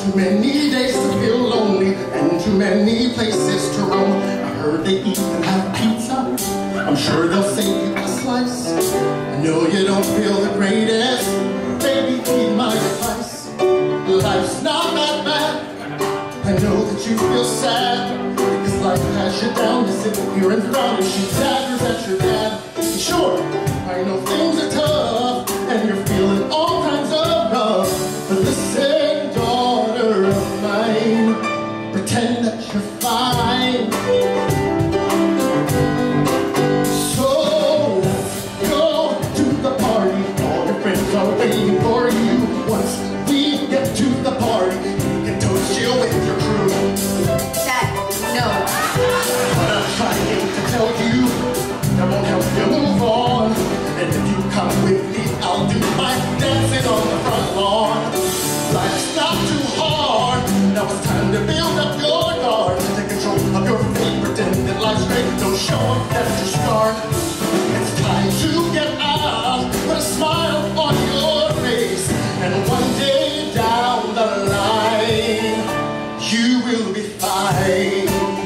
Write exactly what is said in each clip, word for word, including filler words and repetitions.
Too many days to feel lonely and too many places to roam. I heard they even have pizza. I'm sure they'll save you a slice. I know you don't feel the greatest. Baby, heed my advice. Life's not that bad. I know that you feel sad because life has you down. You're sitting here in front and she daggers at your dad. Sure, I know things are tough and you're feeling all kinds of rough, but listen, daughter of mine, pretend that you're fine. So let's go to the party. All your friends are waiting for you. Once we get to the party, you can toast you with your crew. Dad, no. But I'm trying to tell you that won't help you move on. And if you come with me, I'll do my dancing on the front lawn. Life's not too hard. Now it's time to build up your guard. Take control of your fate. Pretend that life's great. Don't show them that you're scarred. It's time to get out. Put a smile on your face. And one day down the line, you will be fine.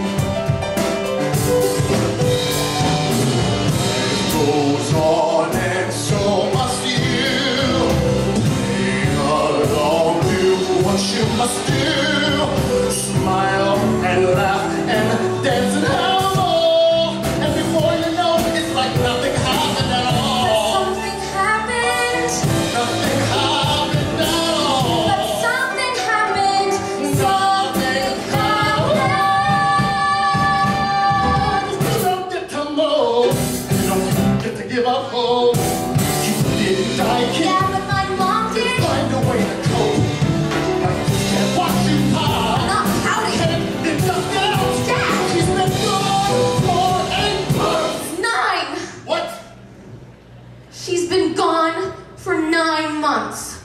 Goes on and so must you. Sing along to what you must do. Smile and laugh and dance and have a ball. And before you know it, it's like nothing happened at all. But something happened. Nothing happened at all. But something happened. Something happened. You don't get to know. You don't get to give up hope. You didn't die, kid. Yeah, but my mom did. Find a way to cope. I just can't watch you pie. I'm not pouting. Can't get nothing else. Dad! She's been gone for eight months. Nine. What? She's been gone for nine months.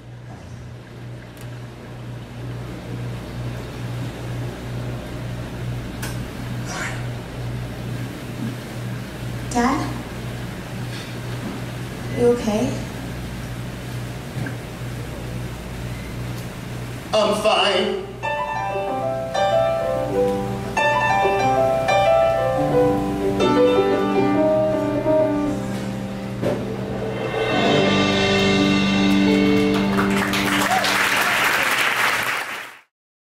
Dad? You okay? I'm fine.